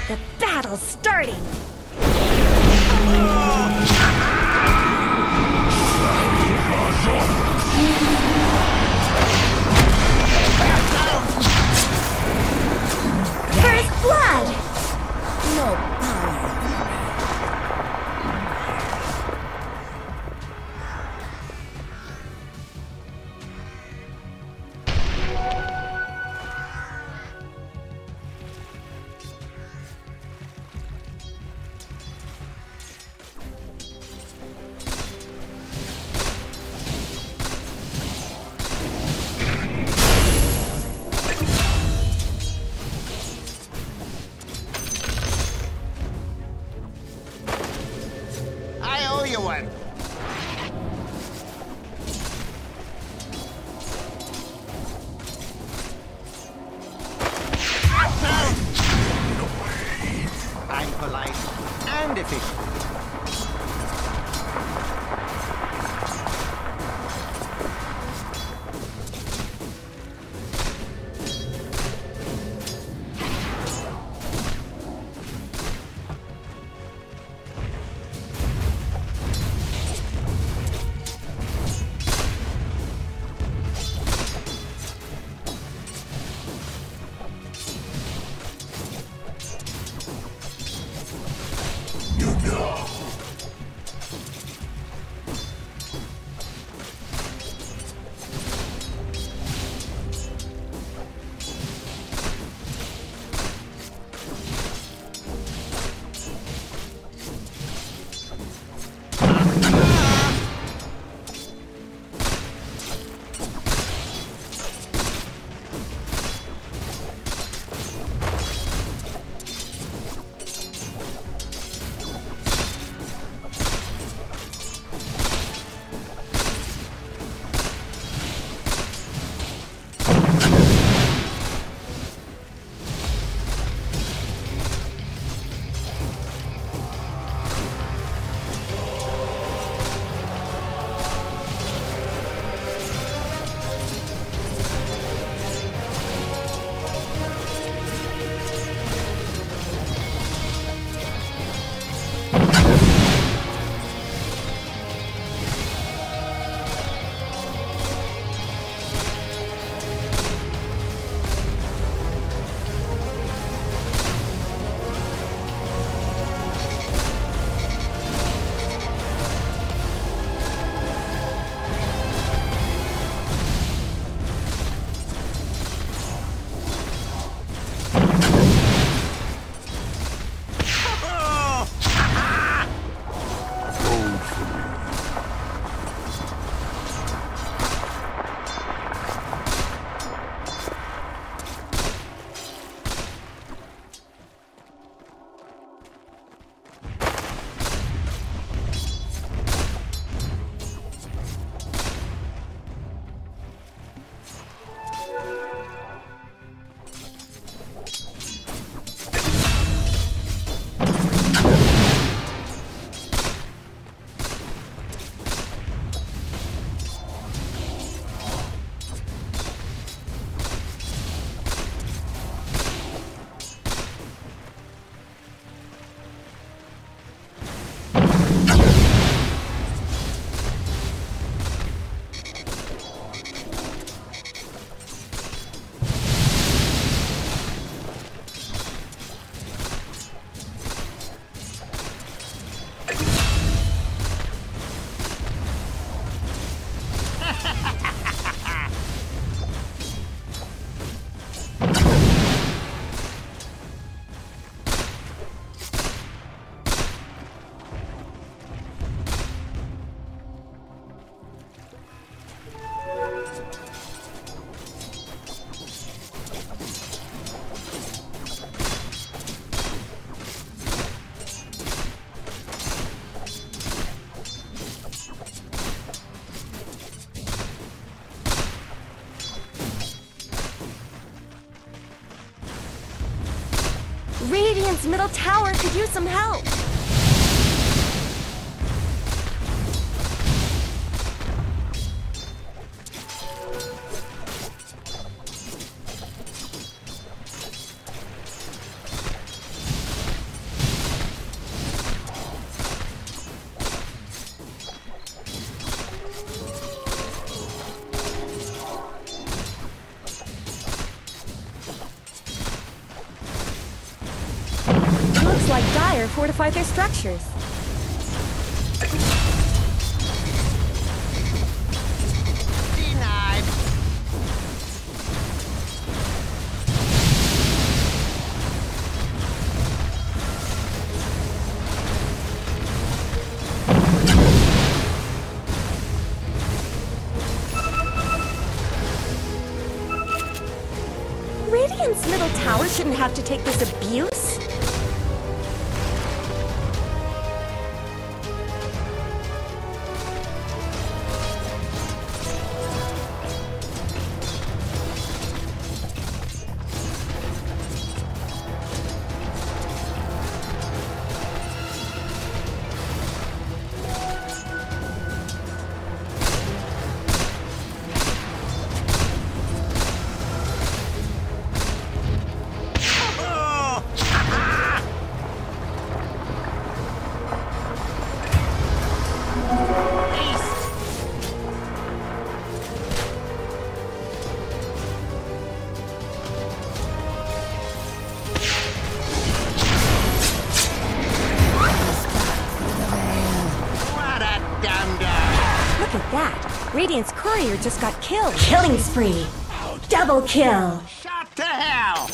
The battle's starting! First blood! No power. Radiant's middle tower could use some help. like Dire fortify their structures. Denied. Radiant's middle tower shouldn't have to take this abuse. Radiant's courier just got killed. Killing spree. Double kill. Shot to hell.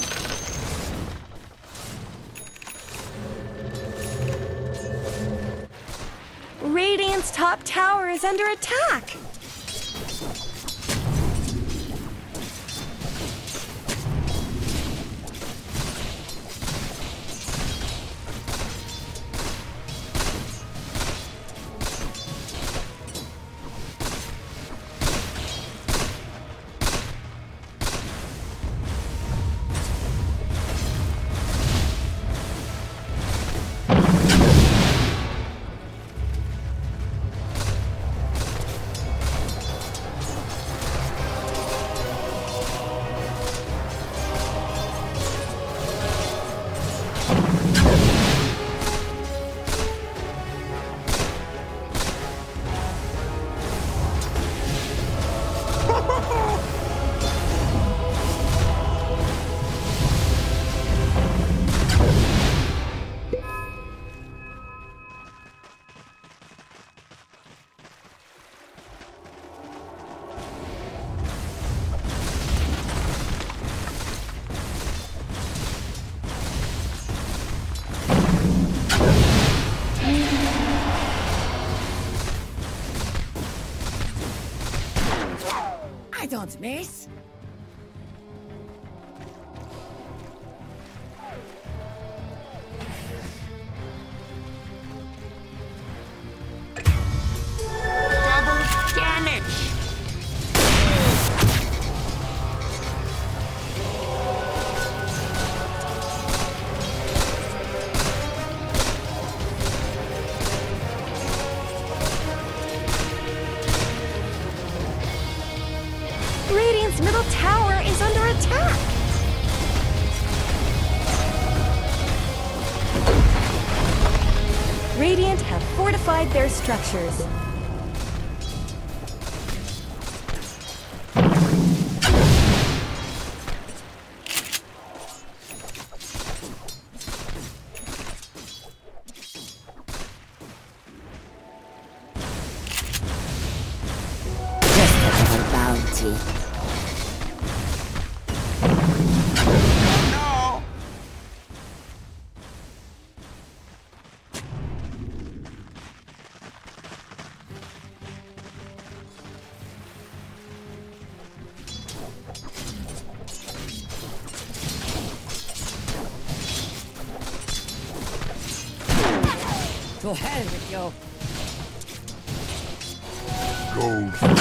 Radiant's top tower is under attack. Don't miss. Double damage. Radiant's middle tower is under attack. Radiant have fortified their structures. Just a bounty. To hell with you. Gold.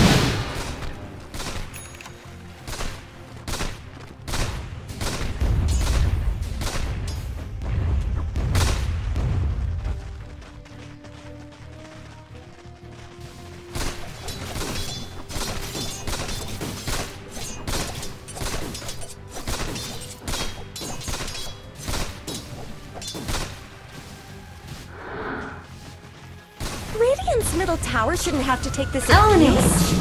Radiant's middle tower shouldn't have to take this abuse.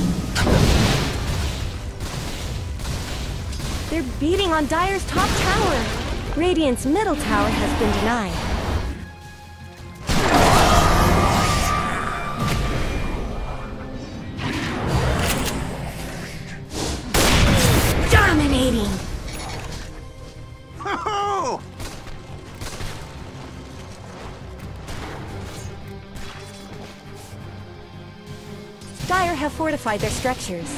They're beating on Dire's top tower. Radiant's middle tower has been denied. Dire have fortified their structures.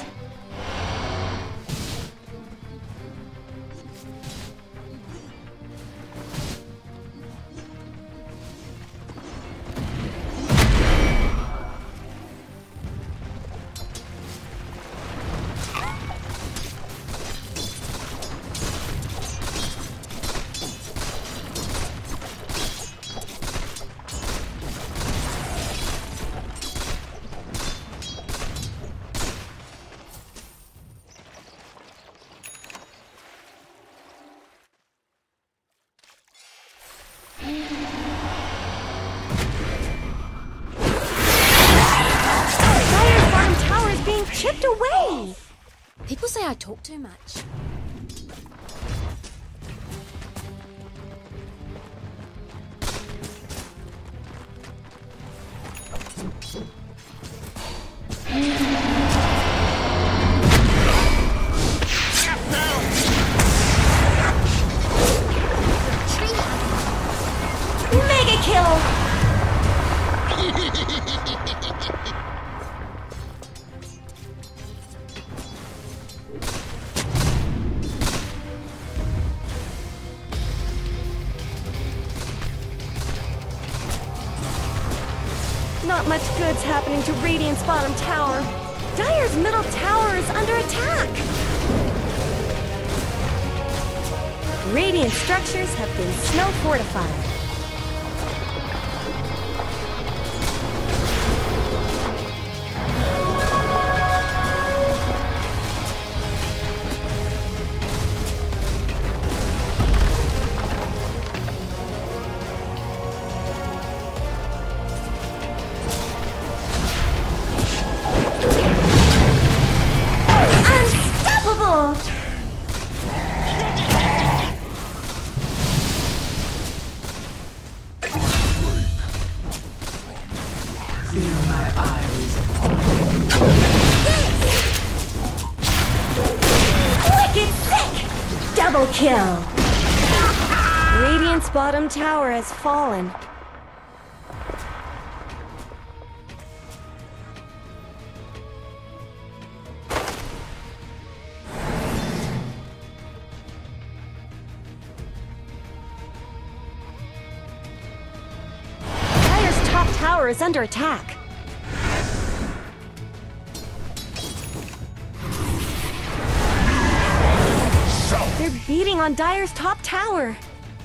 Chipped away! People say I talk too much. Mega kill! Not much good's happening to Radiant's bottom tower. Dire's middle tower is under attack. Radiant structures have been snow fortified. Double kill! Radiant's bottom tower has fallen. Dire's top tower is under attack. They're beating on Dire's top tower.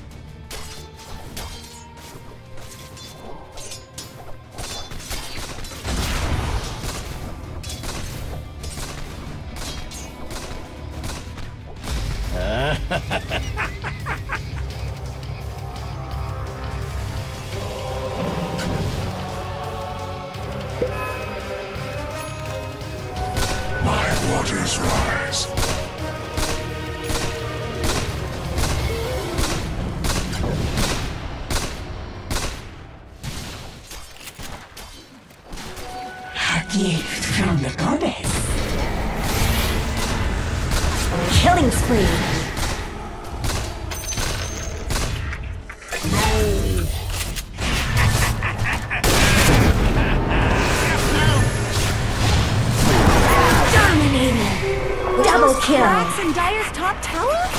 My waters rise. Gift from the goddess. Killing spree. Dominating. Double kill. Cracks in Dire's top tower?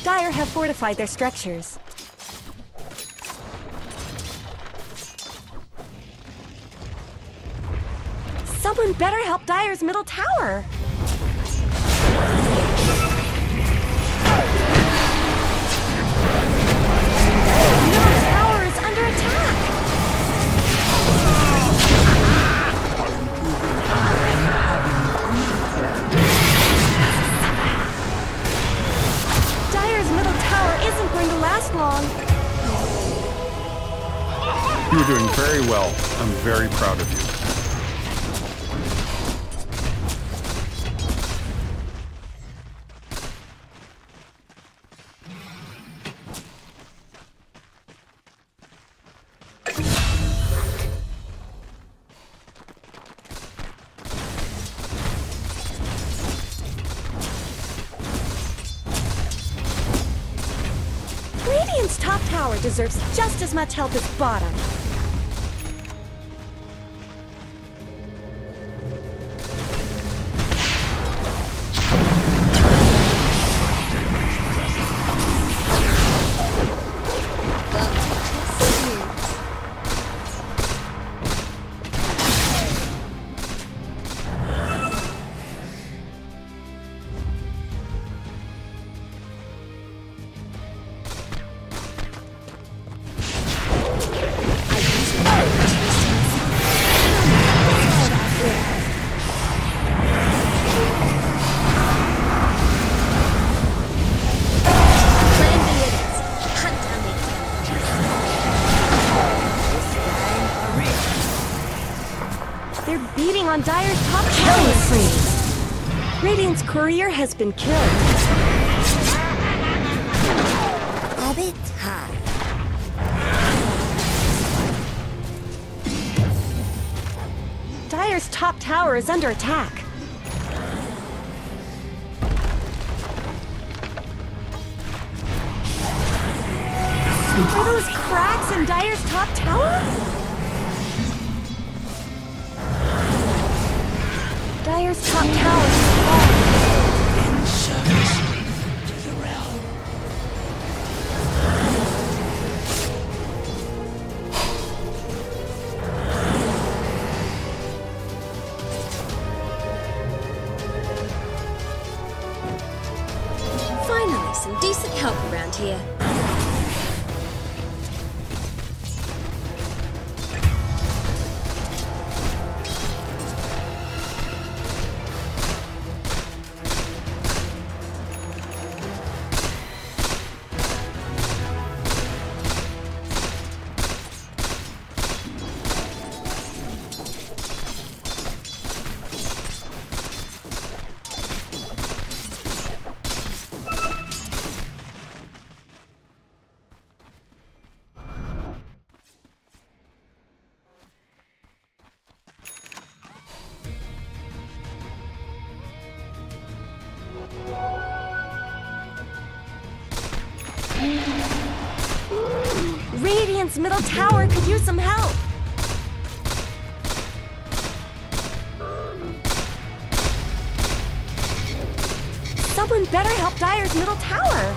Dire have fortified their structures. Someone better help Dire's middle tower! Middle tower is under attack! Dire's middle tower isn't going to last long. You're doing very well. I'm very proud of you. Radiant's top tower deserves just as much help as bottom. On Dire's top tower spree. Radiant's courier has been killed. A bit high. Dire's top tower is under attack. Are those cracks in Dire's top tower? Dire's top tower is falling. In service to the realm. Finally, some decent help around here. Radiant's middle tower could use some help. Someone better help Dire's middle tower.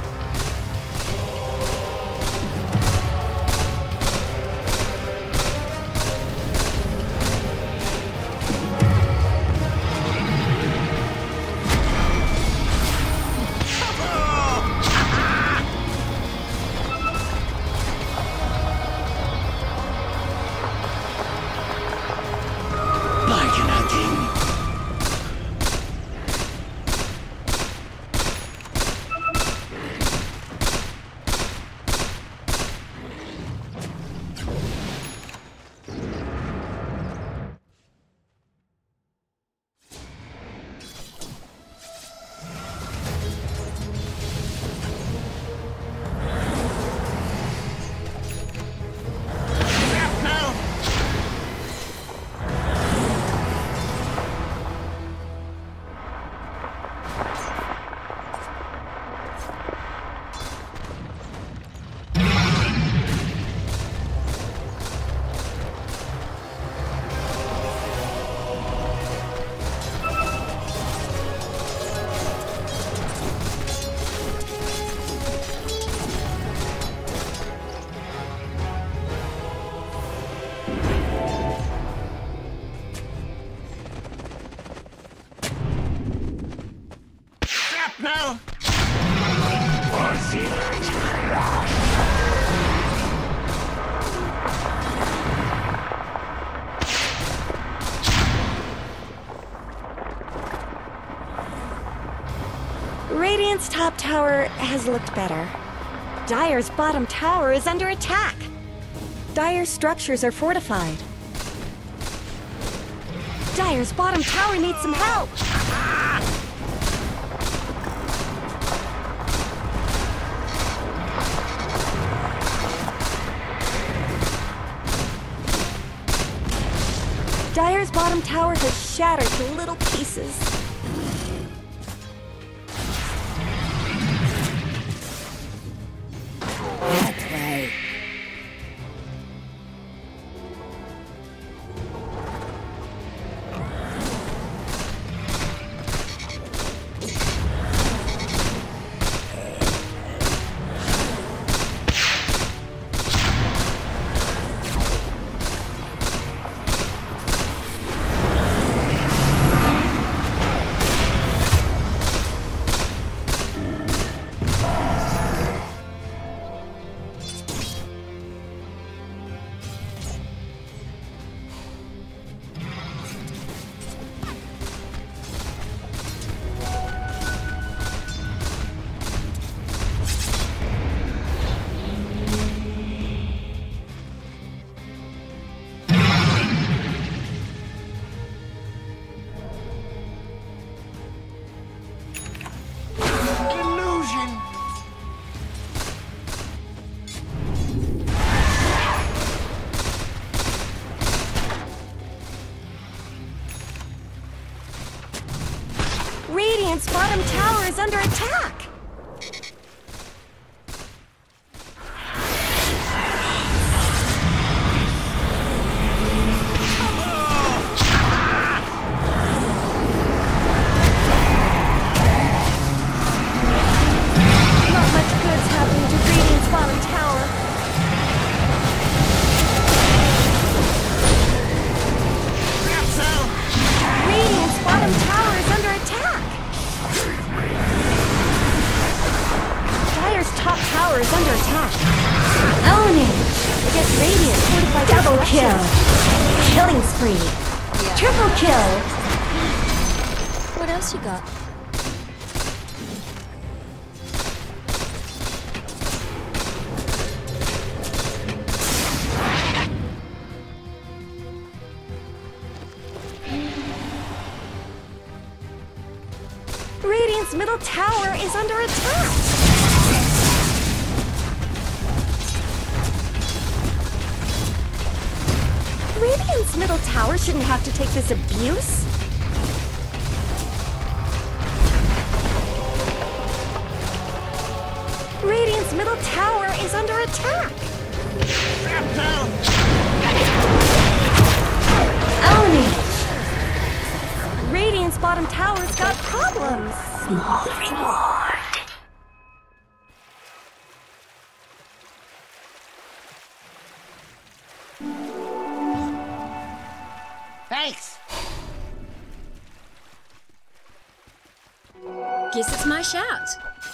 top tower has looked better. Dire's bottom tower is under attack. Dire's structures are fortified. Dire's bottom tower needs some help. Dire's bottom tower has shattered to little pieces. That way. Radiant's bottom tower is under attack! Not much good's happening to Radiant's bottom tower. Radiant's bottom tower is under attack! Dire's top tower is under attack. Own it! Against Radiant fortified double kill! Killing spree! Triple kill! What else you got? Radiant's middle tower is under attack! Radiant's middle tower shouldn't have to take this abuse. Radiant's middle tower is under attack! Own it! Radiant's bottom tower's got problems! Thanks. Guess it's my shout.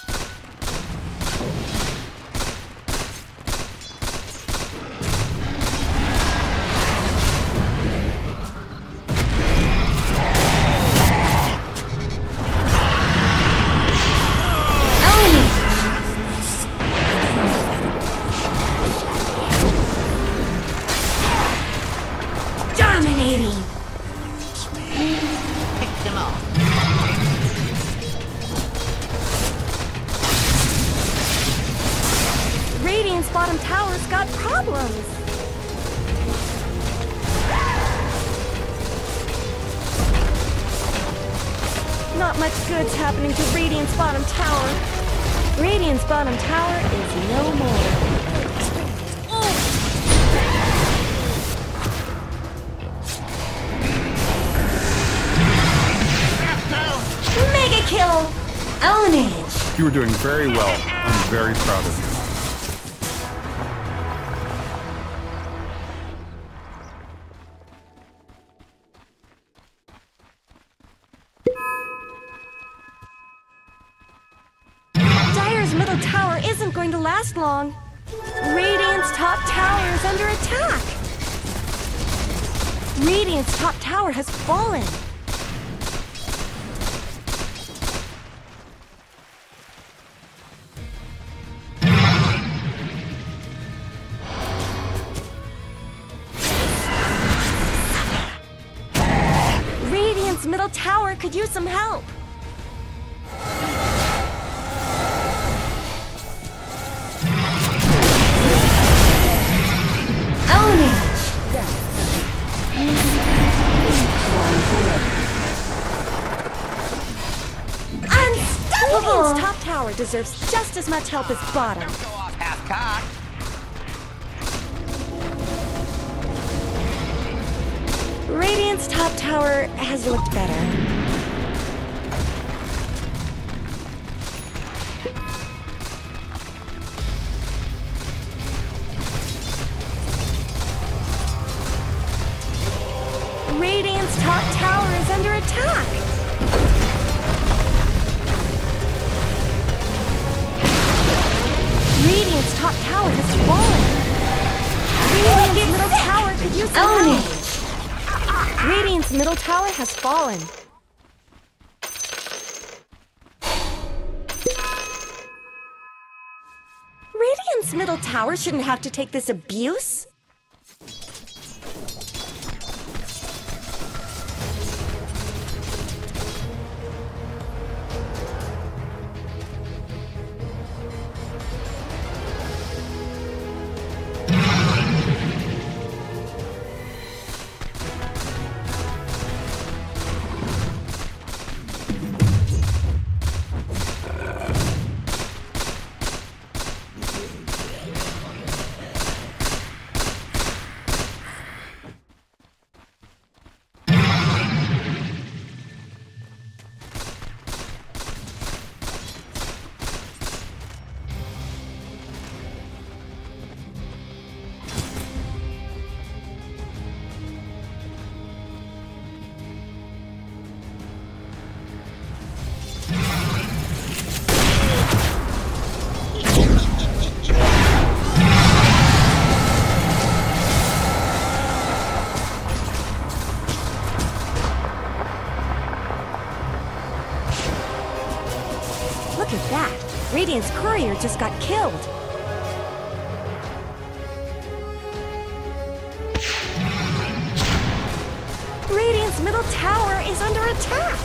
Dominating! Pick them off. Radiant's bottom tower's got problems! Not much good's happening to Radiant's bottom tower. Radiant's bottom tower is no more. Mega kill! Own it! You were doing very well. I'm very proud of you. Dire's middle tower isn't going to last long. Radiant's top tower is under attack. Radiant's top tower has fallen. middle tower could use some help. Own it! Unstoppable! Radiant's top tower deserves just as much help as bottom. Don't go off half-cocked. Radiant's top tower has looked better. Radiant's top tower is under attack. Radiant's top tower has fallen. Radiant's middle tower could use some help. Radiant's middle tower has fallen. Radiant's middle tower shouldn't have to take this abuse. Look at that! Radiant's courier just got killed! Radiant's middle tower is under attack!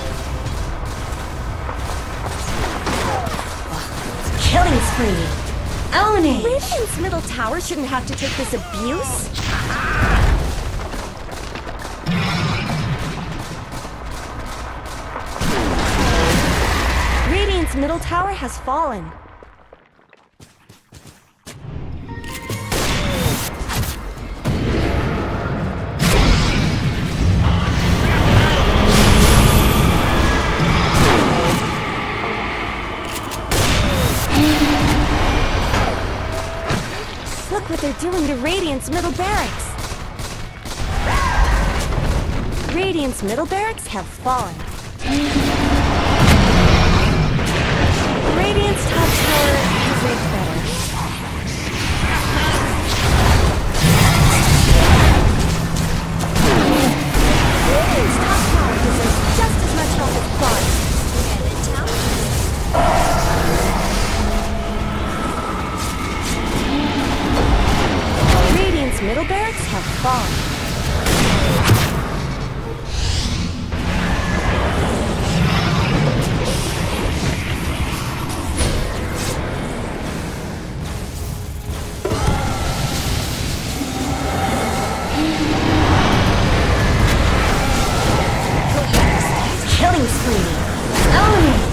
Killing spree! Own it! Radiant's middle tower shouldn't have to take this abuse! Radiant's middle tower has fallen. Look what they're doing to Radiant's middle barracks. Radiant's middle barracks have fallen. Radiant's top tower has looked better. Radiant's top tower deserves just as much help as bottom. Radiant's middle barracks have fallen. Killing spree! Own it!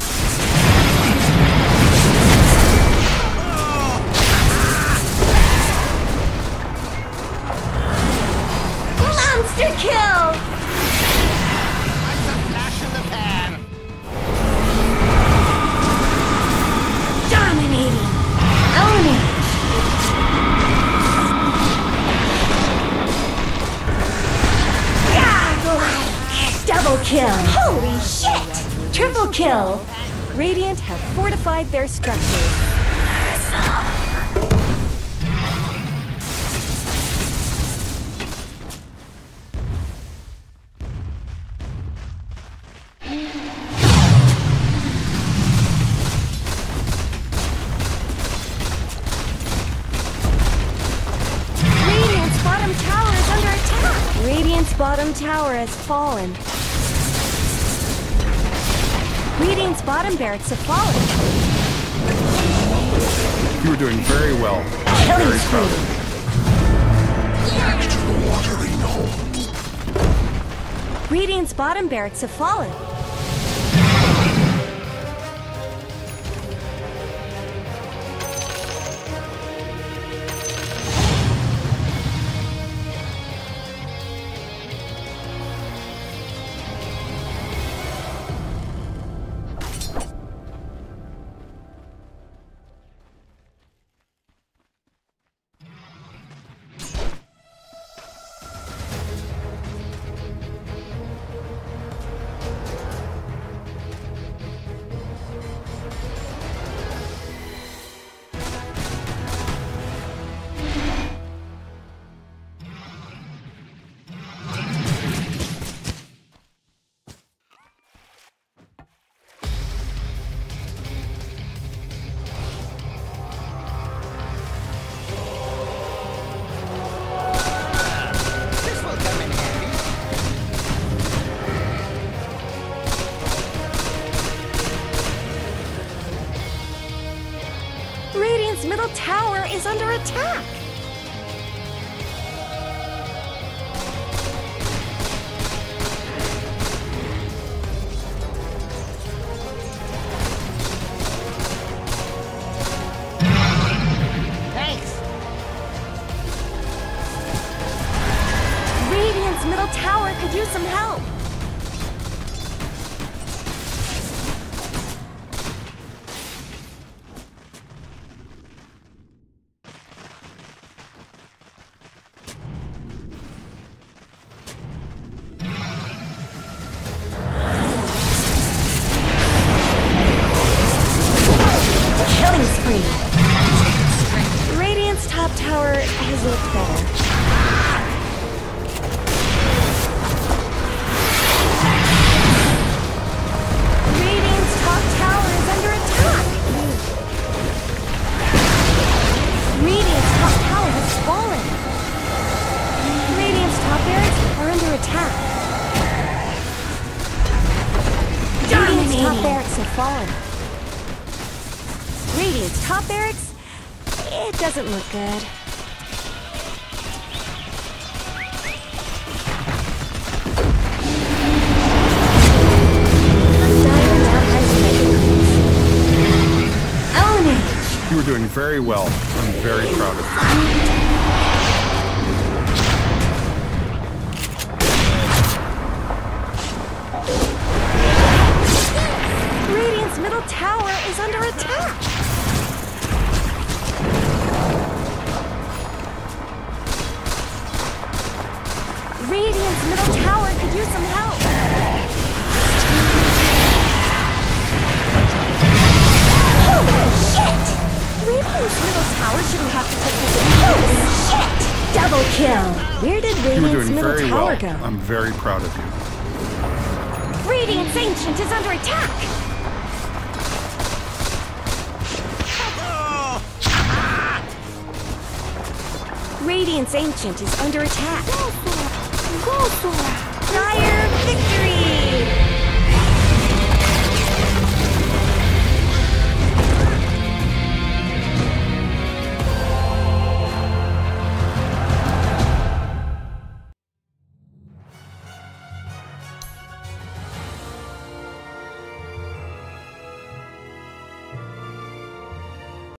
Monster kill! Like a flash in the pan. Dominating! Own it! Double kill! Holy shit! Triple kill! Radiant have fortified their structures. Radiant's bottom tower is under attack! Radiant's bottom tower has fallen. Radiant's bottom barracks have fallen. You were doing very well. I'm Killing very proud of spree. you. Back to the watering hole. Radiant's bottom barracks have fallen. This will come in handy. Radiant's middle tower is under attack. Thanks. Radiant's middle tower could use some help. Killing spree. Radiant's top tower has looked better. Radiant's top tower is under attack. Radiant's top tower has fallen. Radiant's top barracks are under attack. Radiant's top barracks have fallen. Radiant's top barracks? It doesn't look good. Element! You were doing very well. I'm very proud of you. Radiant's middle tower is under attack. Radiant's middle tower could use some help. Holy shit! Radiant's middle tower shouldn't have to take this. Holy shit! Double kill! Where did You were Radiant's doing middle very tower well. go? I'm very proud of you. Radiant's Ancient is under attack! Radiant's Ancient is under attack. Dire victory!